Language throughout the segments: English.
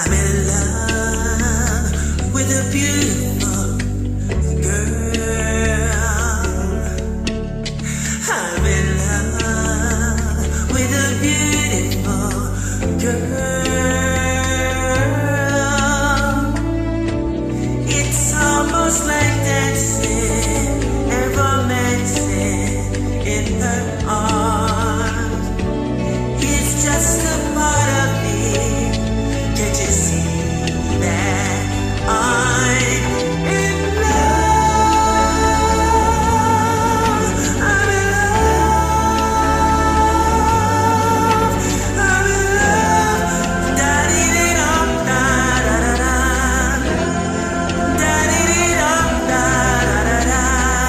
I'm in love with a beautiful girl. I'm in love with a beautiful girl. It's almost like dancing and romancing in her arms. It's just a part of me. Can't you see that I'm in love? I'm in love. I'm in love. Da-dee-dee-dum, da-da-da-da. Da-dee-dee-dum, da-da-da-da.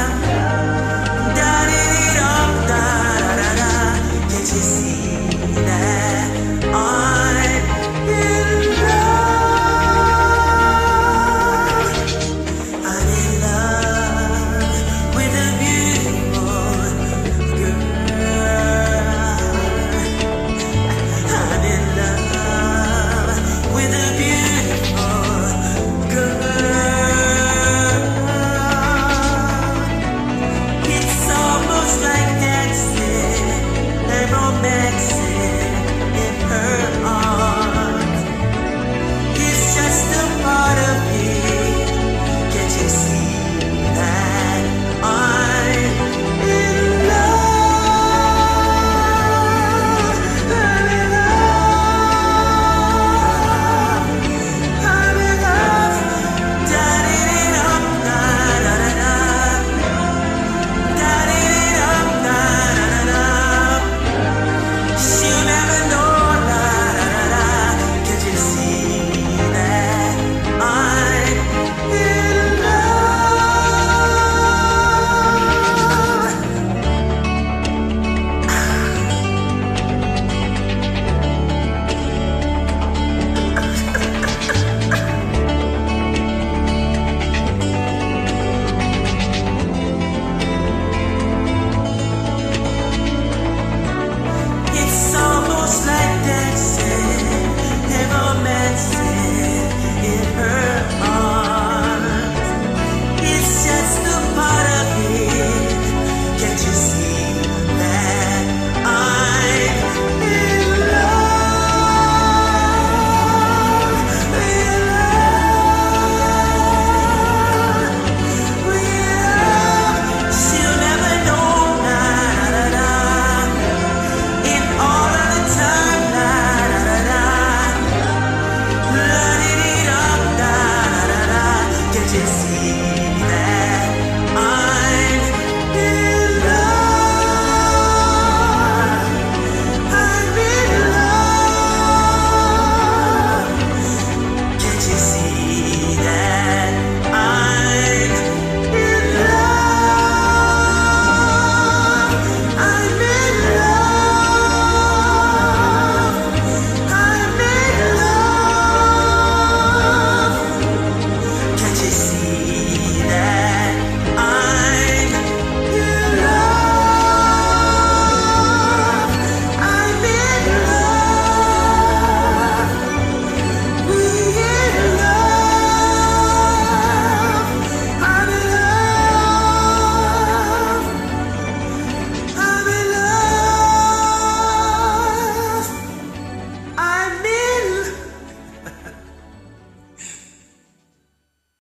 Da-dee-dee-dum, da-da-da-da. Can't you see that I'm in love? I'm in love with a beautiful girl. I'm in love with a beautiful